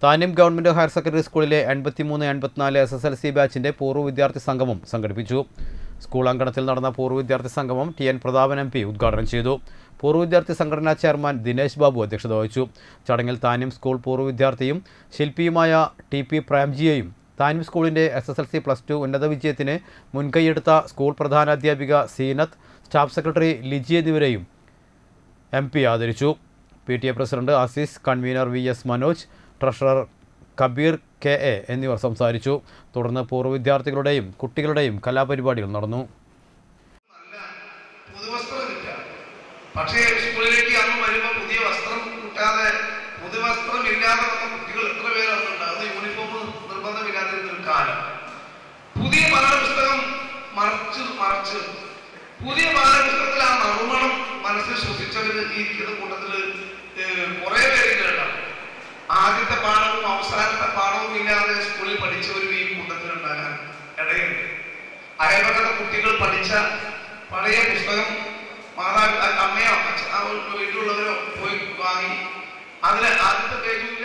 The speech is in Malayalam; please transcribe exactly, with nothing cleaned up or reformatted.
താന്യം ഗവൺമെന്റ് ഹയർ സെക്കൻഡറി സ്കൂളിലെ എൺപത്തിമൂന്ന് എൺപത്തിനാല് എസ് എസ് എൽ സി ബാച്ചിന്റെ പൂർവ്വ വിദ്യാർത്ഥി സംഗമം സംഘടിപ്പിച്ചു. സ്കൂൾ അങ്കണത്തിൽ നടന്ന പൂർവ്വ വിദ്യാർത്ഥി സംഗമം T N Prathapan M P ഉദ്ഘാടനം ചെയ്തു. പൂർവ്വ വിദ്യാർത്ഥി സംഘടനാ ചെയർമാൻ ദിനേശ് ബാബു അധ്യക്ഷത വഹിച്ചു. ചടങ്ങിൽ താന്യം സ്കൂൾ പൂർവ്വ വിദ്യാർത്ഥിയും ശില്പിയുമായ ടി പി പ്രേംജിയെയും താന്യം സ്കൂളിന്റെ S S L C plus two ഉന്നത വിജയത്തിന് മുൻകൈയെടുത്ത സ്കൂൾ പ്രധാനാധ്യാപിക സീനത്ത്, സ്റ്റാഫ് സെക്രട്ടറി ലിജി എന്നിവരെയും എം പി ആദരിച്ചു. P T A president Aziz, convener V S Manoj, treasurer Kabeer K A എന്നിവർ സംസാരിച്ചു. തുടർന്ന് പൂർവ്വ വിദ്യാർത്ഥികളുടെയും കുട്ടികളുടെയും കലാപരിപാടികൾ നടന്നു. പക്ഷേ സ്കൂളിലേക്ക് അന്ന് വരുമ്പോൾ പുതിയ വസ്ത്രം കൂട്ടാതെ പുതുവസ്ത്രം ഇല്ലാതെ വന്ന കുട്ടികൾ എത്ര പേരാണുണ്ട്. അത് യൂണിഫോം നിർബന്ധമില്ലാതിരുന്ന ഒരു കാലം. പുതിയ പാഠപുസ്തകം മറച്ച് മറച്ച് പുതിയ പാഠപുസ്തകത്തിൽ ആ നറുമണം മനസ്സിൽ ശ്വസിച്ചവര് ഈ ഇരിക്കുന്ന കൂട്ടത്തില് കുറെ പേരുണ്ടാവും. ആദ്യത്തെ പാഠവും അവസാനത്തെ പാഠവും ഇല്ലാതെ സ്കൂളിൽ പഠിച്ചവരും ഈ കൂട്ടത്തിലുണ്ടാകാൻ ഇടയുണ്ട്. അയൽപക്കത്തെ കുട്ടികൾ പഠിച്ച പഴയ പുസ്തകം മാതാപിതാ അമ്മയോ വീട്ടിലുള്ളവരോ പോയി വാങ്ങി അതിലെ ആദ്യത്തെ പേജ്